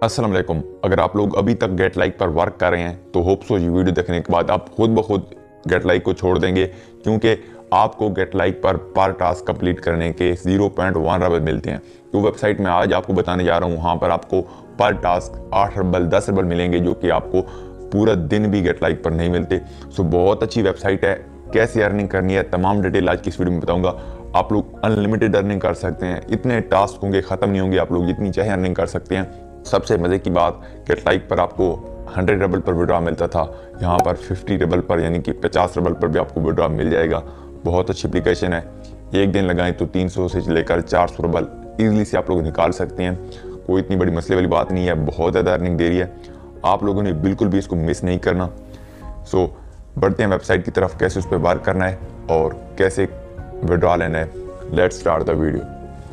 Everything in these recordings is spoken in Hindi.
अस्सलाम वालेकुम। अगर आप लोग अभी तक गेट लाइक पर वर्क कर रहे हैं तो होप सो ये वीडियो देखने के बाद आप खुद ब खुद गेट लाइक को छोड़ देंगे, क्योंकि आपको गेट लाइक पर टास्क कंप्लीट करने के 0.1 रबल मिलते हैं। तो वेबसाइट में आज आपको बताने जा रहा हूँ, वहाँ पर आपको पर टास्क 8 रबल 10 रबल मिलेंगे, जो कि आपको पूरा दिन भी गेट लाइक पर नहीं मिलते। सो बहुत अच्छी वेबसाइट है। कैसे अर्निंग करनी है तमाम डिटेल आज की इस वीडियो में बताऊंगा। आप लोग अनलिमिटेड अर्निंग कर सकते हैं, इतने टास्क होंगे ख़त्म नहीं होंगे, आप लोग जितनी चाहे अर्निंग कर सकते हैं। सबसे मज़े की बात, गेट लाइक पर आपको 100 रबल पर विड्रॉ मिलता था, यहाँ पर 50 रबल पर यानी कि 50 रबल पर भी आपको विड्रॉ मिल जाएगा। बहुत अच्छी एप्लीकेशन है। एक दिन लगाएं तो 300 से लेकर 400 रबल ईजिली से आप लोग निकाल सकते हैं। कोई इतनी बड़ी मसले वाली बात नहीं है, बहुत ज़्यादा अर्निंग दे रही है। आप लोगों ने बिल्कुल भी इसको मिस नहीं करना। सो बढ़ते हैं वेबसाइट की तरफ, कैसे उस पर वर्क करना है और कैसे विड्रॉ लेना है। Let's start the video.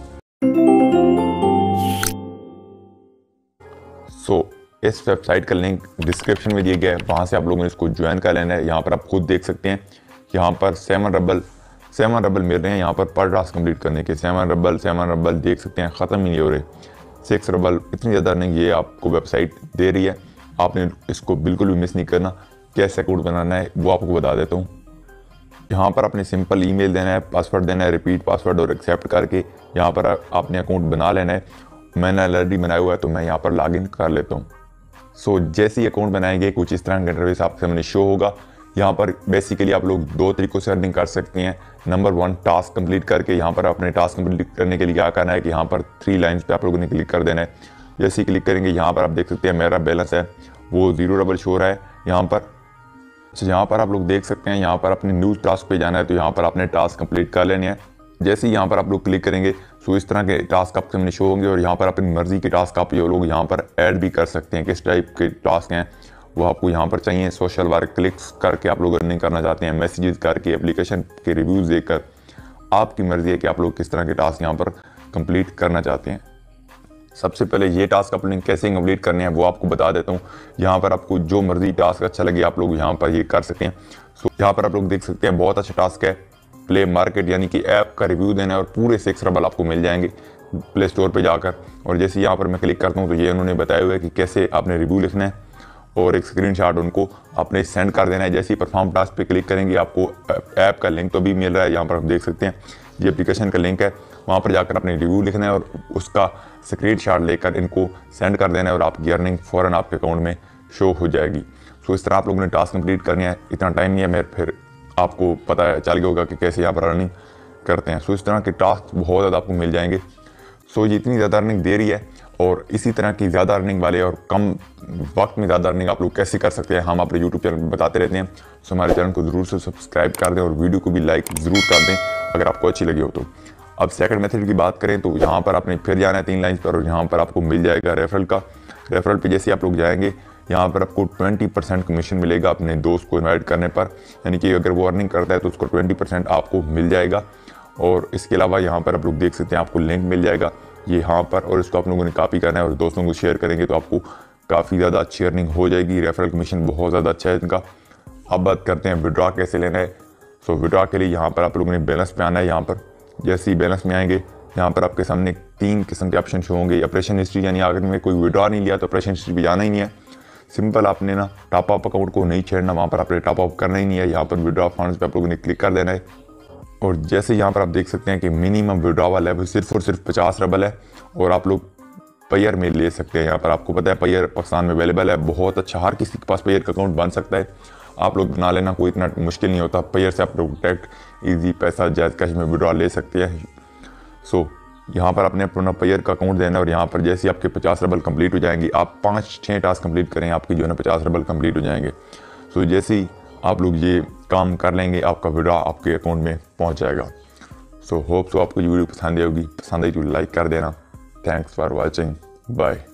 इस वेबसाइट का लिंक डिस्क्रिप्शन में दिया गया है, वहाँ से आप लोगों ने इसको ज्वाइन कर लेना है। यहाँ पर आप खुद देख सकते हैं, यहाँ पर 7 रबल मिल रहे हैं यहाँ पर टास्क कंप्लीट करने के। 7 रबल देख सकते हैं, ख़त्म ही नहीं हो रहे। 6 रबल, इतनी ज़्यादा नहीं ये आपको वेबसाइट दे रही है। आपने इसको बिल्कुल भी मिस नहीं करना। कैसे अकाउंट बनाना है वो आपको बता देता हूँ। यहाँ पर आपने सिंपल ईमेल देना है, पासवर्ड देना है, रिपीट पासवर्ड और एक्सेप्ट करके यहाँ पर आपने अकाउंट बना लेना है। मैंने ऑलरेडी बनाया हुआ है तो मैं यहाँ पर लॉगिन कर लेता हूँ। सो जैसे ही अकाउंट बनाएंगे कुछ इस तरह का इंटरफेस आपके सामने शो होगा। यहाँ पर बेसिकली आप लोग 2 तरीक़ों से अर्निंग कर सकते हैं। नंबर 1, टास्क कंप्लीट करके यहाँ पर अपने टास्क कंप्लीट करने के लिए क्या करना है कि यहाँ पर 3 लाइन्स पे आप लोगों ने क्लिक कर देना है। जैसे ही क्लिक करेंगे यहाँ पर आप देख सकते हैं मेरा बैलेंस है वो 0 रबल शो रहा है यहाँ पर। यहाँ पर आप लोग देख सकते हैं, यहाँ पर अपने न्यू टास्क पे जाना है तो यहाँ पर आपने टास्क कंप्लीट कर लेने हैं। जैसे ही यहाँ पर आप लोग क्लिक करेंगे सो इस तरह के टास्क आपके सामने शो होंगे और यहाँ पर अपनी मर्जी के टास्क आप ये लोग यहाँ पर ऐड भी कर सकते हैं। किस टाइप के टास्क हैं वो आपको यहाँ पर चाहिए। सोशल वर्क क्लिक्स करके आप लोग अर्निंग करना चाहते हैं, मैसेजेस करके, एप्लीकेशन के रिव्यूज़ देकर, आपकी मर्जी है कि आप लोग किस तरह के टास्क यहाँ पर कंप्लीट करना चाहते हैं। सबसे पहले ये टास्क अपने कैसे कंप्लीट करने हैं वो आपको बता देता हूँ। यहाँ पर आपको जो मर्जी टास्क अच्छा लगे आप लोग यहाँ पर ये कर सकते हैं। सो यहाँ पर आप लोग देख सकते हैं बहुत अच्छा टास्क है, प्ले मार्केट यानी कि ऐप का रिव्यू देना है और पूरे 6 रबल आपको मिल जाएंगे प्ले स्टोर पे जाकर। और जैसे यहाँ पर मैं क्लिक करता हूँ तो ये उन्होंने बताया हुआ है कि कैसे आपने रिव्यू लिखना है और एक स्क्रीनशॉट उनको आपने सेंड कर देना है। जैसे ही परफॉर्म टास्क पे क्लिक करेंगे आपको ऐप का लिंक तो भी मिल रहा है, यहाँ पर आप देख सकते हैं ये एप्लीकेशन का लिंक है। वहाँ पर जाकर अपने रिव्यू लिखना है और उसका स्क्रीनशॉट लेकर इनको सेंड कर देना है और आपकी अर्निंग फ़ौरन आपके अकाउंट में शो हो जाएगी। सो इस तरह आप लोगों ने टास्क कंप्लीट करनी है। इतना टाइम नहीं है, मैं फिर आपको पता चल गया होगा कि कैसे यहाँ पर अर्निंग करते हैं। सो इस तरह के टास्क बहुत ज़्यादा आपको मिल जाएंगे। सो ये इतनी ज़्यादा अर्निंग दे रही है और इसी तरह की ज़्यादा अर्निंग वाले और कम वक्त में ज़्यादा अर्निंग आप लोग कैसे कर सकते हैं हम अपने यूट्यूब चैनल पर बताते रहते हैं। सो हमारे चैनल को ज़रूर से सब्सक्राइब कर दें और वीडियो को भी लाइक ज़रूर कर दें अगर आपको अच्छी लगी हो तो। अब सेकंड मेथड की बात करें तो यहाँ पर आपने फिर जाना है 3 लाइन पर और यहाँ पर आपको मिल जाएगा रेफरल का। रेफरल पे जैसे आप लोग जाएंगे यहाँ पर आपको 20% कमीशन मिलेगा अपने दोस्त को इनवाइट करने पर, यानी कि अगर वो अर्निंग करता है तो उसको 20% आपको मिल जाएगा। और इसके अलावा यहाँ पर आप लोग देख सकते हैं आपको लिंक मिल जाएगा ये यहाँ पर, और इसको आप लोगों ने कॉपी करना है और दोस्तों को शेयर करेंगे तो आपको काफ़ी ज़्यादा अच्छी अर्निंग हो जाएगी। रेफरल कमीशन बहुत ज़्यादा अच्छा है इनका। अब बात करते हैं विड्रॉ कैसे लेना है। सो विड्रॉ के लिए यहाँ पर आप लोगों ने बैलेंस पे आना है। यहाँ पर जैसे ही बैलेंस में आएंगे यहाँ पर आपके सामने 3 किस्म के ऑप्शन शो होंगे। ऑपरेशन हिस्ट्री, यानी अगर में कोई विड्रॉ नहीं लिया तो ऑपरेशन हिस्ट्री भी जाना ही नहीं है। सिंपल आपने ना टॉप अप अकाउंट को नहीं छेड़ना, वहाँ पर आपने टॉप अप करना ही नहीं है। यहाँ पर विड्रॉ फंड्स पे आप लोगों ने क्लिक कर देना है और जैसे यहाँ पर आप देख सकते हैं कि मिनिमम विड्रॉवल है वो सिर्फ और सिर्फ 50 रबल है और आप लोग पेयर में ले सकते हैं। यहाँ पर आपको पता है पेयर पाकिस्तान में अवेलेबल है, बहुत अच्छा, हर किसी के पास पेयर का अकाउंट बन सकता है। आप लोग बना लेना, कोई इतना मुश्किल नहीं होता। पेयर से आप लोग डायरेक्ट ईजी पैसा जायज़ कैश में विड्रॉ ले सकते हैं। सो यहाँ पर आपने अपना पेयर का अकाउंट देना है और यहाँ पर जैसे आपके 50 रबल कंप्लीट हो जाएंगे, आप 5-6 टास्क कंप्लीट करें आपकी जो है ना 50 रबल कंप्लीट हो जाएंगे। सो जैसे ही आप लोग ये काम कर लेंगे आपका विड्रॉ आपके अकाउंट में पहुँच जाएगा। सो होप सो आपको ये वीडियो पसंद आई होगी। पसंद आई तो लाइक कर देना। Thanks for watching, bye.